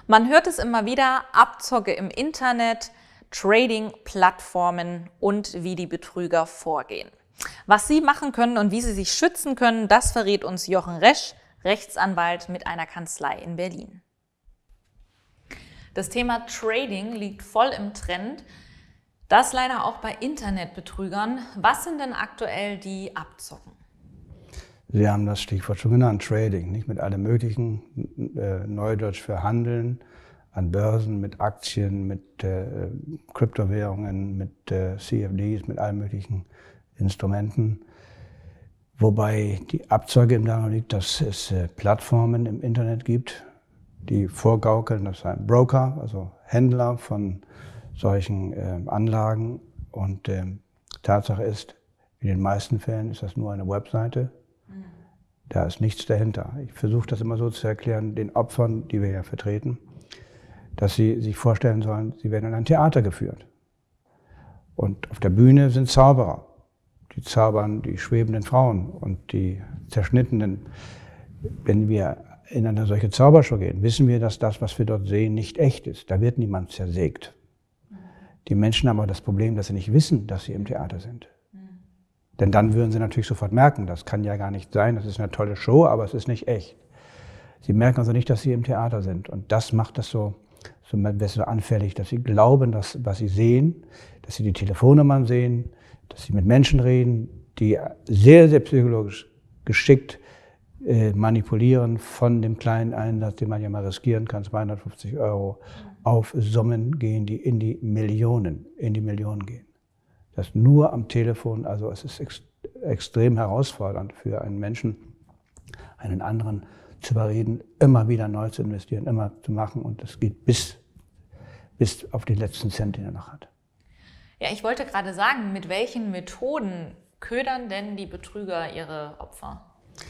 Man hört es immer wieder, Abzocke im Internet, Trading-Plattformen und wie die Betrüger vorgehen. Was Sie machen können und wie Sie sich schützen können, das verrät uns Jochen Resch, Rechtsanwalt mit einer Kanzlei in Berlin. Das Thema Trading liegt voll im Trend, das leider auch bei Internetbetrügern. Was sind denn aktuell die Abzocken? Sie haben das Stichwort schon genannt, Trading, nicht mit allem möglichen, Neudeutsch für Handeln an Börsen, mit Aktien, mit Kryptowährungen, mit CFDs, mit allen möglichen Instrumenten. Wobei die Abzocke daran liegt, dass es Plattformen im Internet gibt, die vorgaukeln, das sind Broker, also Händler von solchen Anlagen. Und Tatsache ist, in den meisten Fällen ist das nur eine Webseite. Da ist nichts dahinter. Ich versuche das immer so zu erklären, den Opfern, die wir ja vertreten, dass sie sich vorstellen sollen, sie werden in ein Theater geführt. Und auf der Bühne sind Zauberer. Die zaubern die schwebenden Frauen und die zerschnittenen. Wenn wir in eine solche Zaubershow gehen, wissen wir, dass das, was wir dort sehen, nicht echt ist. Da wird niemand zersägt. Die Menschen haben aber das Problem, dass sie nicht wissen, dass sie im Theater sind. Denn dann würden sie natürlich sofort merken, das kann ja gar nicht sein, das ist eine tolle Show, aber es ist nicht echt. Sie merken also nicht, dass sie im Theater sind. Und das macht das so anfällig, dass sie glauben, dass, was sie sehen, dass sie die Telefonnummern sehen, dass sie mit Menschen reden, die sehr, sehr psychologisch geschickt manipulieren von dem kleinen Einsatz, den man ja mal riskieren kann, 250 €, auf Summen gehen, die in die Millionen gehen. Das nur am Telefon, also es ist extrem herausfordernd für einen Menschen, einen anderen zu überreden, immer wieder neu zu investieren, immer zu machen, und das geht bis auf den letzten Cent, den er noch hat. Ja, ich wollte gerade sagen, mit welchen Methoden ködern denn die Betrüger ihre Opfer?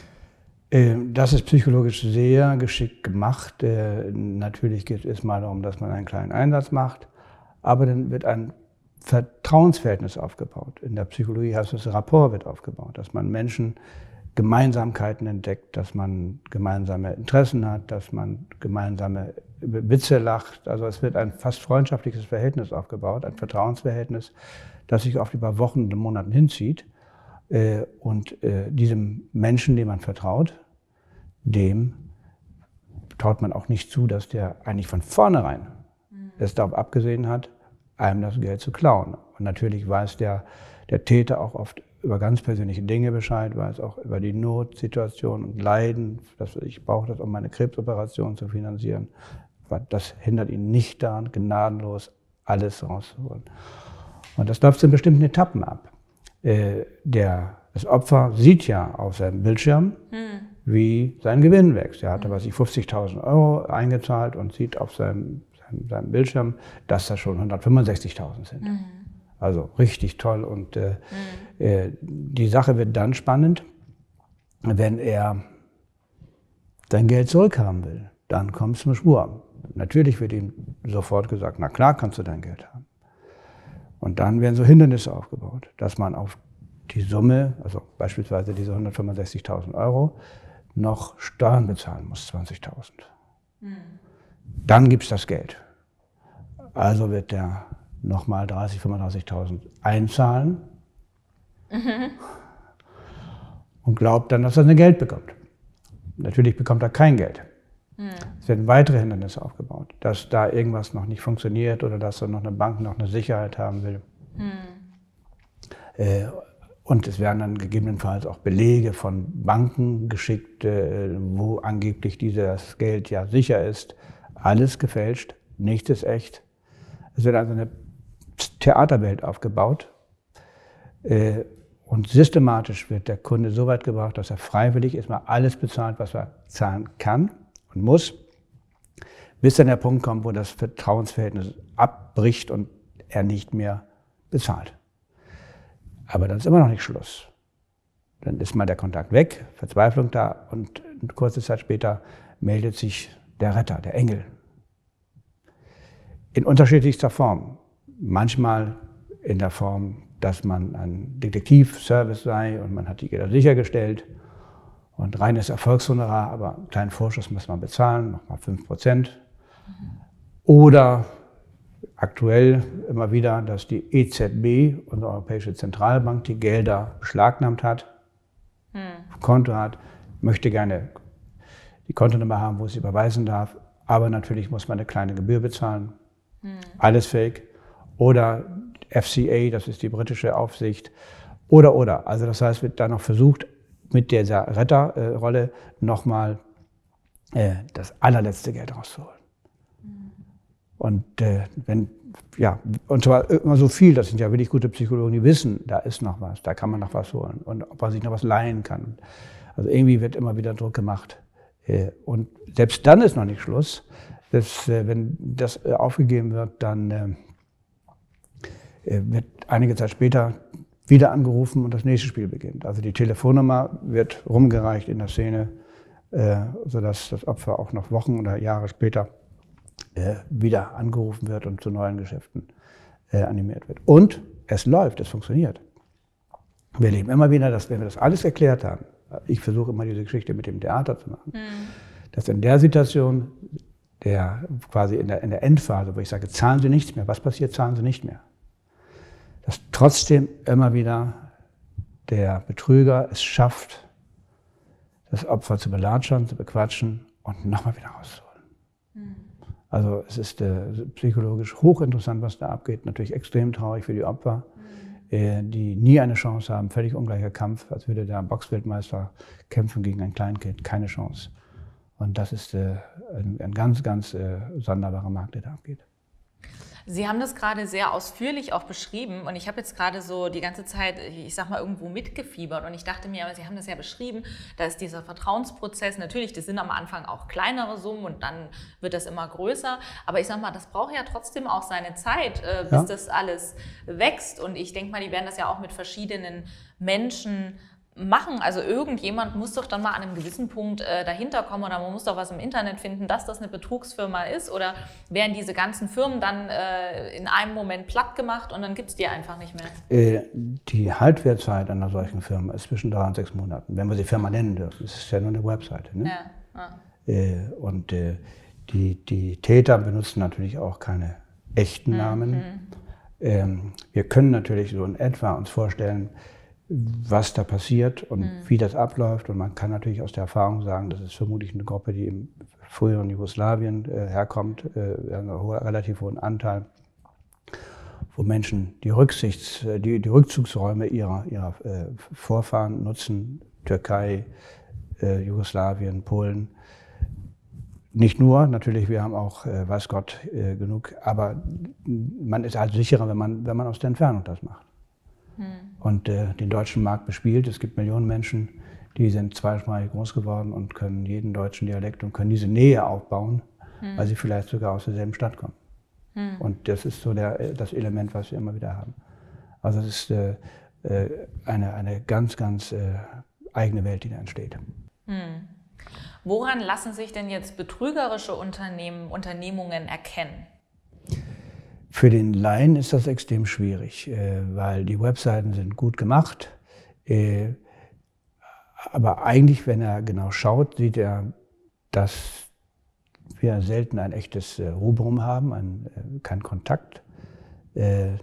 Das ist psychologisch sehr geschickt gemacht. Natürlich geht es erstmal darum, dass man einen kleinen Einsatz macht, aber dann wird ein Vertrauensverhältnis aufgebaut. In der Psychologie heißt es, Rapport wird aufgebaut, dass man Menschen Gemeinsamkeiten entdeckt, dass man gemeinsame Interessen hat, dass man gemeinsame Witze lacht. Also es wird ein fast freundschaftliches Verhältnis aufgebaut, ein Vertrauensverhältnis, das sich oft über Wochen und Monaten hinzieht. Und diesem Menschen, dem man vertraut, dem traut man auch nicht zu, dass der eigentlich von vornherein es darauf abgesehen hat, einem das Geld zu klauen. Und natürlich weiß der Täter auch oft über ganz persönliche Dinge Bescheid, weiß auch über die Notsituation und Leiden, dass ich brauche das, um meine Krebsoperation zu finanzieren. Aber das hindert ihn nicht daran, gnadenlos alles rauszuholen. Und das läuft in bestimmten Etappen ab. Das Opfer sieht ja auf seinem Bildschirm, wie sein Gewinn wächst. Er hatte, 50.000 € eingezahlt und sieht auf seinem Bildschirm, dass das schon 165.000 sind. Also richtig toll. Und die Sache wird dann spannend, wenn er sein Geld zurückhaben will. Dann kommt es zum Schwur. Natürlich wird ihm sofort gesagt, na klar kannst du dein Geld haben. Und dann werden so Hindernisse aufgebaut, dass man auf die Summe, also beispielsweise diese 165.000 €, noch Steuern bezahlen muss, 20.000. Dann gibt es das Geld. Also wird der nochmal 30.000, 35.000 einzahlen und glaubt dann, dass er ein Geld bekommt. Natürlich bekommt er kein Geld. Es werden weitere Hindernisse aufgebaut, dass da irgendwas noch nicht funktioniert oder dass er noch eine Bank noch eine Sicherheit haben will. Und es werden dann gegebenenfalls auch Belege von Banken geschickt, wo angeblich dieses Geld ja sicher ist. Alles gefälscht, nichts ist echt. Es wird also eine Theaterwelt aufgebaut und systematisch wird der Kunde so weit gebracht, dass er freiwillig erstmal alles bezahlt, was er zahlen kann und muss, bis dann der Punkt kommt, wo das Vertrauensverhältnis abbricht und er nicht mehr bezahlt. Aber dann ist immer noch nicht Schluss. Dann ist mal der Kontakt weg, Verzweiflung da und eine kurze Zeit später meldet sich der Retter, der Engel. In unterschiedlichster Form. Manchmal in der Form, dass man ein Detektivservice sei und man hat die Gelder sichergestellt und reines Erfolgshonorar, aber einen kleinen Vorschuss muss man bezahlen, nochmal 5%. Oder aktuell immer wieder, dass die EZB, unsere Europäische Zentralbank, die Gelder beschlagnahmt hat, Konto hat, möchte gerne die Kontonummer haben, wo es überweisen darf, aber natürlich muss man eine kleine Gebühr bezahlen. Alles fake. Oder FCA, das ist die britische Aufsicht. Oder. Also das heißt, wird da noch versucht, mit dieser Retterrolle nochmal das allerletzte Geld rauszuholen. Und und zwar immer so viel, das sind ja wirklich gute Psychologen, die wissen, da ist noch was, da kann man noch was holen und ob man sich noch was leihen kann. Also irgendwie wird immer wieder Druck gemacht. Und selbst dann ist noch nicht Schluss. Wenn das aufgegeben wird, dann wird einige Zeit später wieder angerufen und das nächste Spiel beginnt. Also die Telefonnummer wird rumgereicht in der Szene, sodass das Opfer auch noch Wochen oder Jahre später wieder angerufen wird und zu neuen Geschäften animiert wird. Und es läuft, es funktioniert. Wir erleben immer wieder, dass wenn wir das alles erklärt haben, ich versuche immer diese Geschichte mit dem Theater zu machen, dass in der Situation, quasi in der Endphase, wo ich sage, zahlen Sie nichts mehr, was passiert, zahlen Sie nicht mehr, dass trotzdem immer wieder der Betrüger es schafft, das Opfer zu belatschern, zu bequatschen und nochmal wieder rauszuholen. Also es ist psychologisch hochinteressant, was da abgeht. Natürlich extrem traurig für die Opfer, die nie eine Chance haben. Völlig ungleicher Kampf, als würde der Boxweltmeister kämpfen gegen ein Kleinkind. Keine Chance. Und das ist ein ganz, ganz sonderbarer Markt, der da abgeht. Sie haben das gerade sehr ausführlich auch beschrieben und ich habe jetzt gerade so die ganze Zeit, ich sag mal, irgendwo mitgefiebert und ich dachte mir, aber Sie haben das ja beschrieben, da ist dieser Vertrauensprozess, natürlich, das sind am Anfang auch kleinere Summen und dann wird das immer größer, aber ich sag mal, das braucht ja trotzdem auch seine Zeit, bis das alles wächst und ich denke mal, die werden das ja auch mit verschiedenen Menschen machen. Also irgendjemand muss doch dann mal an einem gewissen Punkt dahinter kommen oder man muss doch was im Internet finden, dass das eine Betrugsfirma ist oder werden diese ganzen Firmen dann in einem Moment platt gemacht und dann gibt es die einfach nicht mehr? Die Haltwertzeit einer solchen Firma ist zwischen 3 und 6 Monaten, wenn wir sie Firma nennen dürfen. Das ist ja nur eine Webseite. Ne? Ja. Und die Täter benutzen natürlich auch keine echten Namen. Wir können natürlich so in etwa uns vorstellen, was da passiert und wie das abläuft. Und man kann natürlich aus der Erfahrung sagen, das ist vermutlich eine Gruppe, die im früheren Jugoslawien herkommt, einen relativ hohen Anteil, wo Menschen die Rückzugsräume ihrer Vorfahren nutzen, Türkei, Jugoslawien, Polen. Nicht nur, natürlich, wir haben auch, weiß Gott, genug, aber man ist halt sicherer, wenn man aus der Entfernung das macht. Und den deutschen Markt bespielt. Es gibt Millionen Menschen, die sind zweisprachig groß geworden und können jeden deutschen Dialekt und können diese Nähe aufbauen, weil sie vielleicht sogar aus derselben Stadt kommen. Und das ist so das Element, was wir immer wieder haben. Also es ist eine ganz, ganz eigene Welt, die da entsteht. Woran lassen sich denn jetzt betrügerische Unternehmungen erkennen? Für den Laien ist das extrem schwierig, weil die Webseiten sind gut gemacht. Aber eigentlich, wenn er genau schaut, sieht er, dass wir selten ein echtes Rubrum haben, keinen Kontakt. Das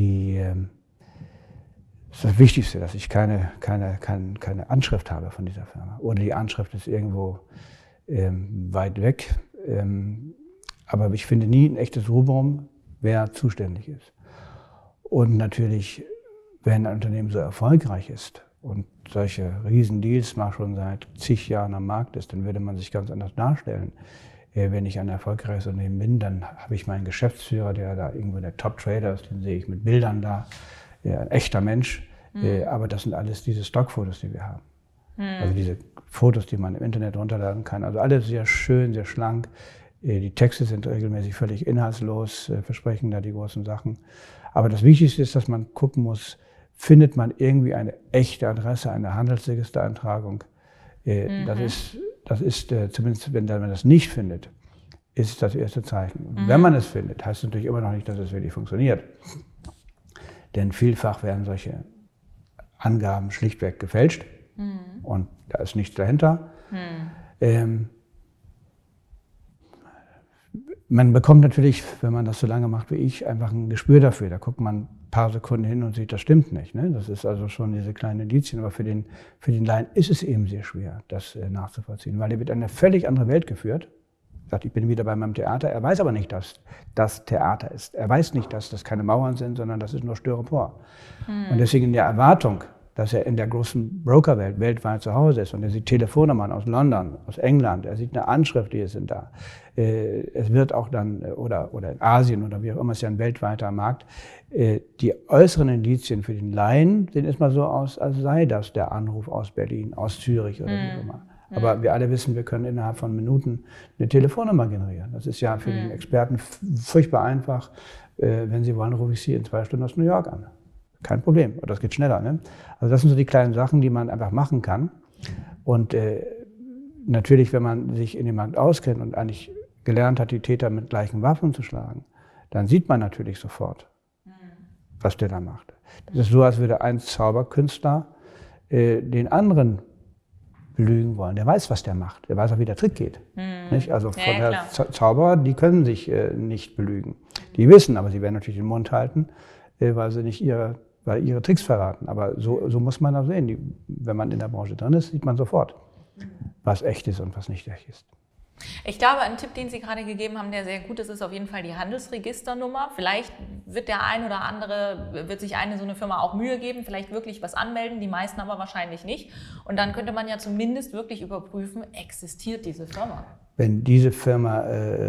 ist das Wichtigste, dass ich keine Anschrift habe von dieser Firma. Oder die Anschrift ist irgendwo weit weg. Aber ich finde nie ein echtes Rubrum, wer zuständig ist. Und natürlich, wenn ein Unternehmen so erfolgreich ist und solche Riesendeals mal schon seit zig Jahren am Markt ist, dann würde man sich ganz anders darstellen. Wenn ich ein erfolgreiches Unternehmen bin, dann habe ich meinen Geschäftsführer, der da irgendwo der Top-Trader ist, den sehe ich mit Bildern da, ein echter Mensch. Aber das sind alles diese Stockfotos, die wir haben. Also diese Fotos, die man im Internet runterladen kann. Also alles sehr schön, sehr schlank. Die Texte sind regelmäßig völlig inhaltslos, versprechen da die großen Sachen. Aber das Wichtigste ist, dass man gucken muss, findet man irgendwie eine echte Adresse, eine Handelsregistereintragung. Das ist zumindest, wenn man das nicht findet, ist es das erste Zeichen. Und wenn man es findet, heißt es natürlich immer noch nicht, dass es wirklich funktioniert. Denn vielfach werden solche Angaben schlichtweg gefälscht und da ist nichts dahinter. Man bekommt natürlich, wenn man das so lange macht wie ich, einfach ein Gespür dafür. Da guckt man ein paar Sekunden hin und sieht, das stimmt nicht. Ne? Das ist also schon diese kleinen Indizien. Aber für den Laien ist es eben sehr schwer, das nachzuvollziehen. Weil er wird in eine völlig andere Welt geführt. Er sagt, ich bin wieder bei meinem Theater. Er weiß aber nicht, dass das Theater ist. Er weiß nicht, dass das keine Mauern sind, sondern das ist nur Styropor. Und deswegen in der Erwartung, dass er in der großen Brokerwelt weltweit zu Hause ist und er sieht Telefonnummern aus London, aus England, er sieht eine Anschrift, die sind da. Es wird auch dann, oder in Asien oder wie auch immer, es ist ja ein weltweiter Markt. Die äußeren Indizien für den Laien sehen erstmal so aus, als sei das der Anruf aus Berlin, aus Zürich oder wie auch immer. Aber wir alle wissen, wir können innerhalb von Minuten eine Telefonnummer generieren. Das ist ja für den Experten furchtbar einfach. Wenn Sie wollen, rufe ich Sie in 2 Stunden aus New York an. Kein Problem, das geht schneller. Ne? Also das sind so die kleinen Sachen, die man einfach machen kann. Und natürlich, wenn man sich in dem Markt auskennt und eigentlich gelernt hat, die Täter mit gleichen Waffen zu schlagen, dann sieht man natürlich sofort, was der da macht. Das ist so, als würde ein Zauberkünstler den anderen belügen wollen. Der weiß, was der macht. Der weiß auch, wie der Trick geht. Nicht? Also von der Zauberer, die können sich nicht belügen. Die wissen, aber sie werden natürlich den Mund halten, weil sie nicht ihre Tricks verraten. Aber so muss man das sehen. Wenn man in der Branche drin ist, sieht man sofort, was echt ist und was nicht echt ist. Ich glaube, ein Tipp, den Sie gerade gegeben haben, der sehr gut ist, ist auf jeden Fall die Handelsregisternummer. Vielleicht wird wird sich so eine Firma auch Mühe geben, vielleicht wirklich was anmelden, die meisten aber wahrscheinlich nicht. Und dann könnte man ja zumindest wirklich überprüfen, existiert diese Firma? Wenn diese Firma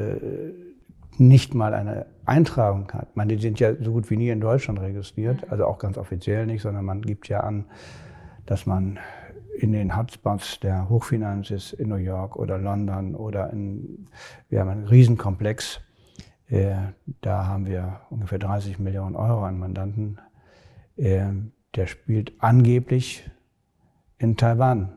nicht mal eine Eintragung hat, ich meine, die sind ja so gut wie nie in Deutschland registriert, also auch ganz offiziell nicht, sondern man gibt ja an, dass man in den Hotspots der Hochfinanz ist, in New York oder London oder wir haben einen Riesenkomplex, da haben wir ungefähr 30 Millionen Euro an Mandanten, der spielt angeblich in Taiwan.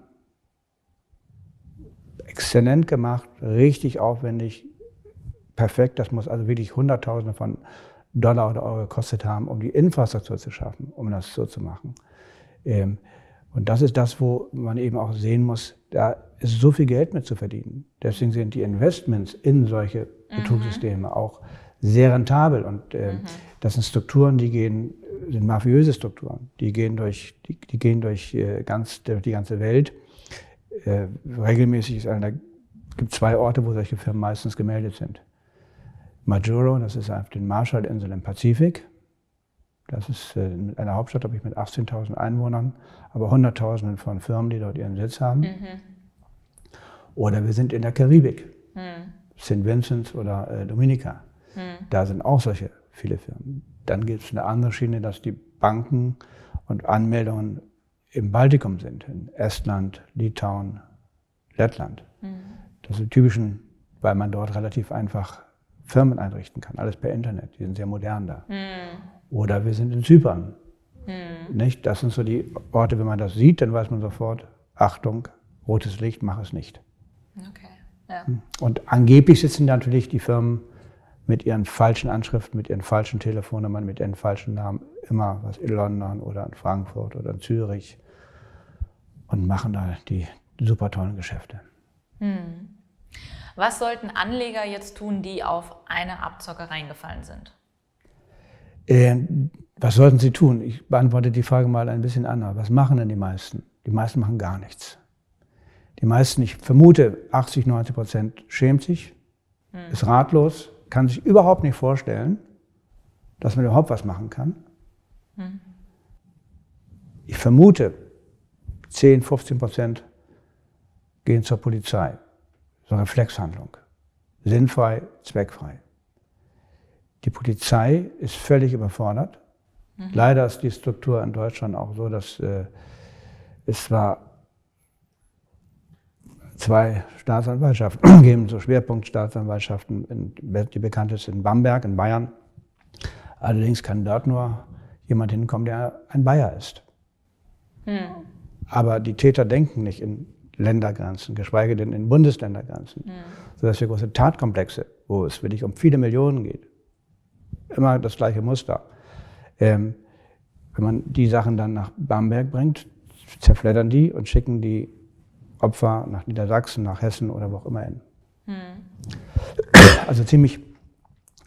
Exzellent gemacht, richtig aufwendig, perfekt, das muss also wirklich Hunderttausende von Dollar oder Euro gekostet haben, um die Infrastruktur zu schaffen, um das so zu machen. Und das ist das, wo man eben auch sehen muss, da ist so viel Geld mit zu verdienen. Deswegen sind die Investments in solche Betrugssysteme auch sehr rentabel. Und das sind Strukturen, sind mafiöse Strukturen. Die gehen durch die ganze Welt. Regelmäßig gibt es 2 Orte, wo solche Firmen meistens gemeldet sind. Majuro, das ist auf den Marshallinseln im Pazifik. Das ist mit einer Hauptstadt, glaube ich, mit 18.000 Einwohnern, aber Hunderttausenden von Firmen, die dort ihren Sitz haben. Oder wir sind in der Karibik, St. Vincent oder Dominica. Da sind auch solche viele Firmen. Dann gibt es eine andere Schiene, dass die Banken und Anmeldungen im Baltikum sind, in Estland, Litauen, Lettland. Das sind typischen, weil man dort relativ einfach Firmen einrichten kann, alles per Internet, die sind sehr modern da. Oder wir sind in Zypern. Nicht? Das sind so die Orte, wenn man das sieht, dann weiß man sofort, Achtung, rotes Licht, mach es nicht. Okay. Ja. Und angeblich sitzen natürlich die Firmen mit ihren falschen Anschriften, mit ihren falschen Telefonnummern, mit ihren falschen Namen, immer was in London oder in Frankfurt oder in Zürich und machen da die super tollen Geschäfte. Was sollten Anleger jetzt tun, die auf eine Abzocke reingefallen sind? Was sollten sie tun? Ich beantworte die Frage mal ein bisschen anders. Was machen denn die meisten? Die meisten machen gar nichts. Die meisten, ich vermute 80–90%, schämt sich, ist ratlos, kann sich überhaupt nicht vorstellen, dass man überhaupt was machen kann. Ich vermute 10–15% gehen zur Polizei. So eine Reflexhandlung. Sinnfrei, zweckfrei. Die Polizei ist völlig überfordert. Leider ist die Struktur in Deutschland auch so, dass es zwar 2 Staatsanwaltschaften geben, so Schwerpunktstaatsanwaltschaften, die bekannteste in Bamberg in Bayern. Allerdings kann dort nur jemand hinkommen, der ein Bayer ist. Aber die Täter denken nicht in Ländergrenzen, geschweige denn in Bundesländergrenzen, sodass wir große Tatkomplexe, wo es wirklich um viele Millionen geht, immer das gleiche Muster. Wenn man die Sachen dann nach Bamberg bringt, zerfleddern die und schicken die Opfer nach Niedersachsen, nach Hessen oder wo auch immer hin. Also ziemlich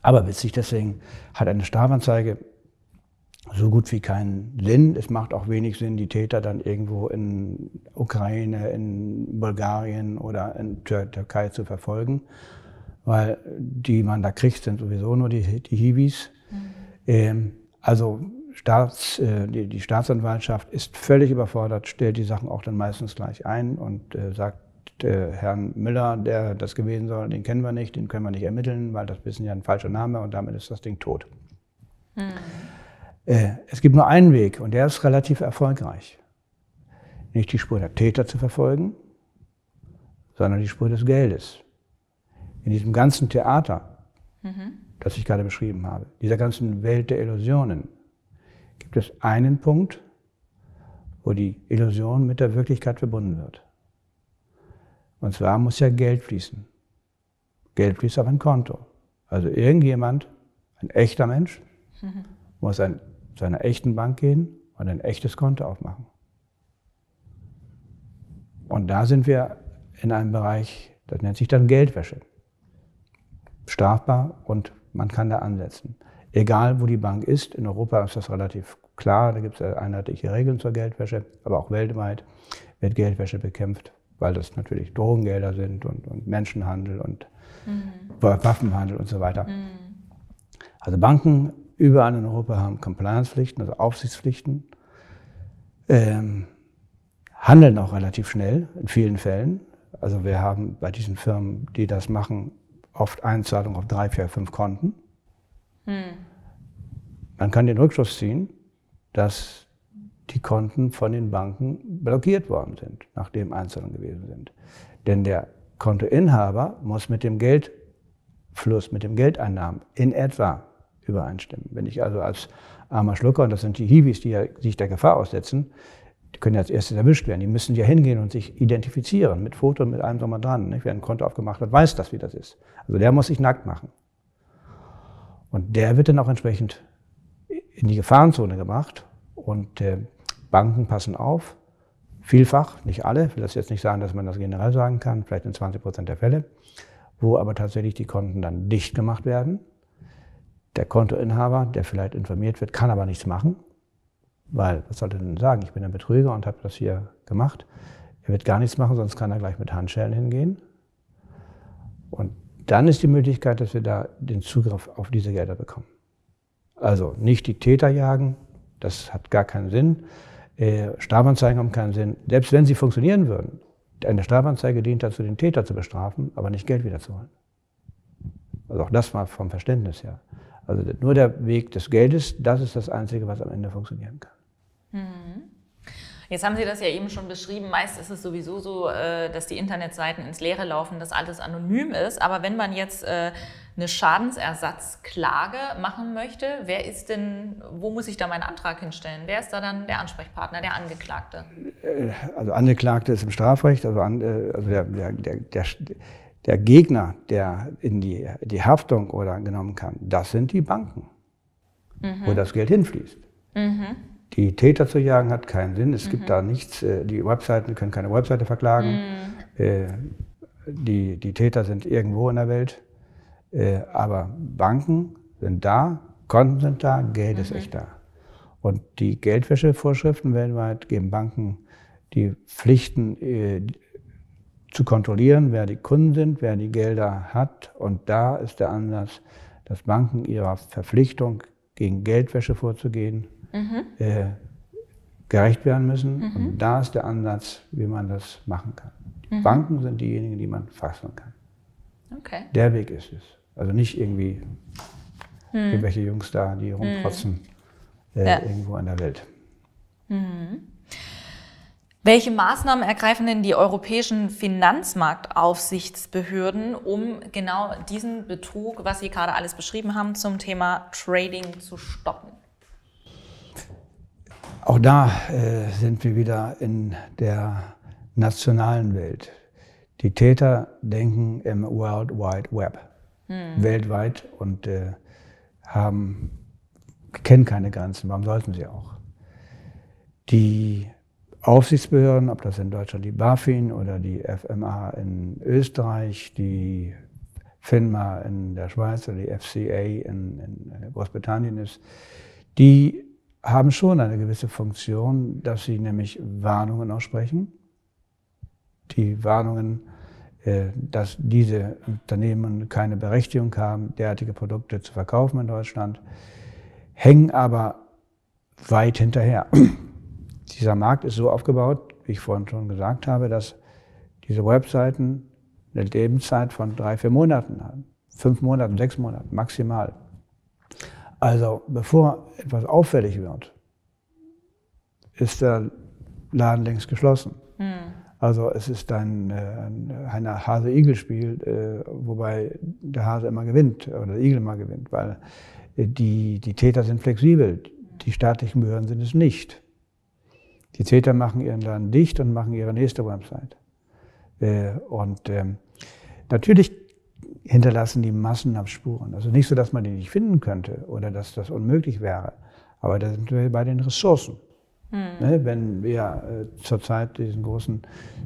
Aber witzig, deswegen hat eine Strafanzeige so gut wie keinen Sinn. Es macht auch wenig Sinn, die Täter dann irgendwo in Ukraine, in Bulgarien oder in Türkei zu verfolgen, weil die man da kriegt, sind sowieso nur die Hiwis. Also die Staatsanwaltschaft ist völlig überfordert, stellt die Sachen auch dann meistens gleich ein und sagt, Herrn Müller, der das gewesen soll, den kennen wir nicht, den können wir nicht ermitteln, weil das ist ja ein falscher Name und damit ist das Ding tot. Es gibt nur einen Weg und der ist relativ erfolgreich. Nicht die Spur der Täter zu verfolgen, sondern die Spur des Geldes. In diesem ganzen Theater, das ich gerade beschrieben habe, dieser ganzen Welt der Illusionen, gibt es einen Punkt, wo die Illusion mit der Wirklichkeit verbunden wird. Und zwar muss ja Geld fließen. Geld fließt auf ein Konto. Also irgendjemand, ein echter Mensch, muss zu einer echten Bank gehen und ein echtes Konto aufmachen. Und da sind wir in einem Bereich, das nennt sich dann Geldwäsche. Strafbar und man kann da ansetzen. Egal, wo die Bank ist, in Europa ist das relativ klar, da gibt es einheitliche Regeln zur Geldwäsche, aber auch weltweit wird Geldwäsche bekämpft, weil das natürlich Drogengelder sind und Menschenhandel und Waffenhandel und so weiter. Also Banken überall in Europa haben Compliance-Pflichten, also Aufsichtspflichten, handeln auch relativ schnell in vielen Fällen. Also wir haben bei diesen Firmen, die das machen, oft Einzahlungen auf 3, 4, 5 Konten. Man kann den Rückschluss ziehen, dass die Konten von den Banken blockiert worden sind, nachdem Einzahlungen gewesen sind. Denn der Kontoinhaber muss mit dem Geldfluss, mit den Geldeinnahmen in etwa übereinstimmen. Wenn ich also als armer Schlucker, und das sind die Hiwis, die sich der Gefahr aussetzen, die können ja als erstes erwischt werden. Die müssen ja hingehen und sich identifizieren, mit Foto und mit allem drum und dran. Wer ein Konto aufgemacht hat, weiß das, wie das ist. Also der muss sich nackt machen. Und der wird dann auch entsprechend in die Gefahrenzone gebracht. Und Banken passen auf, vielfach, nicht alle, ich will das jetzt nicht sagen, dass man das generell sagen kann, vielleicht in 20% der Fälle, wo aber tatsächlich die Konten dann dicht gemacht werden. Der Kontoinhaber, der vielleicht informiert wird, kann aber nichts machen, weil, was soll er denn sagen, ich bin ein Betrüger und habe das hier gemacht. Er wird gar nichts machen, sonst kann er gleich mit Handschellen hingehen. Und dann ist die Möglichkeit, dass wir da den Zugriff auf diese Gelder bekommen. Also nicht die Täter jagen, das hat gar keinen Sinn. Strafanzeigen haben keinen Sinn, selbst wenn sie funktionieren würden. Eine Strafanzeige dient dazu, den Täter zu bestrafen, aber nicht Geld wiederzuholen. Also auch das mal vom Verständnis her. Also nur der Weg des Geldes, das ist das Einzige, was am Ende funktionieren kann. Jetzt haben Sie das ja eben schon beschrieben, meist ist es sowieso so, dass die Internetseiten ins Leere laufen, dass alles anonym ist. Aber wenn man jetzt eine Schadensersatzklage machen möchte, wo muss ich da meinen Antrag hinstellen? Wer ist da dann der Ansprechpartner, der Angeklagte? Also Angeklagte ist im Strafrecht, also der Gegner, der in die Haftung oder genommen kann, das sind die Banken, wo das Geld hinfließt. Die Täter zu jagen hat keinen Sinn, es gibt da nichts, die Webseiten können keine Webseite verklagen, die Täter sind irgendwo in der Welt, aber Banken sind da, Konten sind da, Geld ist echt da. Und die Geldwäschevorschriften weltweit geben Banken die Pflichten, zu kontrollieren, wer die Kunden sind, wer die Gelder hat. Und da ist der Ansatz, dass Banken ihrer Verpflichtung, gegen Geldwäsche vorzugehen, gerecht werden müssen. Und da ist der Ansatz, wie man das machen kann. Die Banken sind diejenigen, die man fassen kann. Okay. Der Weg ist es. Also nicht irgendwie irgendwelche Jungs da, die rumprotzen irgendwo in der Welt. Welche Maßnahmen ergreifen denn die europäischen Finanzmarktaufsichtsbehörden, um genau diesen Betrug, was Sie gerade alles beschrieben haben, zum Thema Trading zu stoppen? Auch da sind wir wieder in der nationalen Welt. Die Täter denken im World Wide Web, weltweit, und kennen keine Grenzen. Warum sollten sie auch? Die Aufsichtsbehörden, ob das in Deutschland die BaFin oder die FMA in Österreich, die FINMA in der Schweiz oder die FCA in Großbritannien ist, die haben schon eine gewisse Funktion, dass sie nämlich Warnungen aussprechen. Die Warnungen, dass diese Unternehmen keine Berechtigung haben, derartige Produkte zu verkaufen in Deutschland, hängen aber weit hinterher. Dieser Markt ist so aufgebaut, wie ich vorhin schon gesagt habe, dass diese Webseiten eine Lebenszeit von 3-4 Monaten haben. 5 Monaten, 6 Monaten maximal. Also bevor etwas auffällig wird, ist der Laden längst geschlossen. Also es ist ein Hase-Igel-Spiel, wobei der Hase immer gewinnt oder der Igel immer gewinnt, weil die Täter sind flexibel, die staatlichen Behörden sind es nicht. Die Täter machen ihren Laden dicht und machen ihre nächste Website. Natürlich hinterlassen die massenhaft Spuren. Also nicht so, dass man die nicht finden könnte oder dass das unmöglich wäre, aber da sind wir bei den Ressourcen. Ne, wenn wir zurzeit diesen großen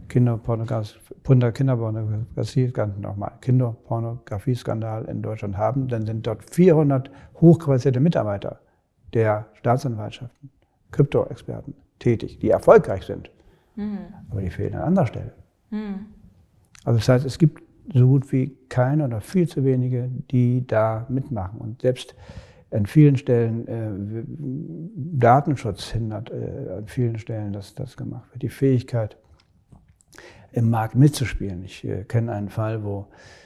Kinderpornografieskandal in Deutschland haben, dann sind dort 400 hochqualifizierte Mitarbeiter der Staatsanwaltschaften, Krypto-Experten tätig, die erfolgreich sind. Aber die fehlen an anderer Stelle. Also das heißt, es gibt so gut wie keine oder viel zu wenige, die da mitmachen. Und selbst an vielen Stellen Datenschutz hindert an vielen Stellen, dass das gemacht wird. Die Fähigkeit, im Markt mitzuspielen. Ich kenne einen Fall, wo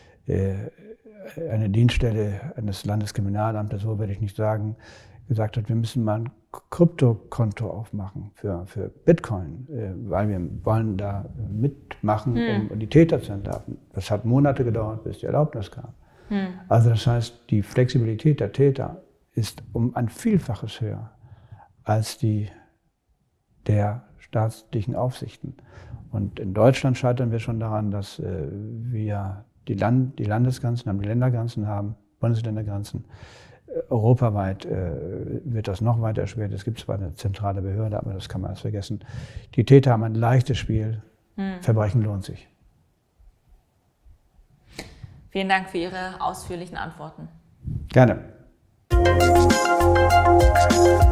eine Dienststelle eines Landeskriminalamtes, so werde ich nicht sagen, gesagt hat, wir müssen mal ein Kryptokonto aufmachen für Bitcoin, weil wir wollen da mitmachen, um die Täter zu entlarven. Das hat Monate gedauert, bis die Erlaubnis kam. Also das heißt, die Flexibilität der Täter ist um ein Vielfaches höher als die der staatlichen Aufsichten. Und in Deutschland scheitern wir schon daran, dass wir die Landesgrenzen haben, die Ländergrenzen haben, Bundesländergrenzen. Europaweit wird das noch weiter erschwert. Es gibt zwar eine zentrale Behörde, aber das kann man alles vergessen. Die Täter haben ein leichtes Spiel. Verbrechen lohnt sich. Vielen Dank für Ihre ausführlichen Antworten. Gerne.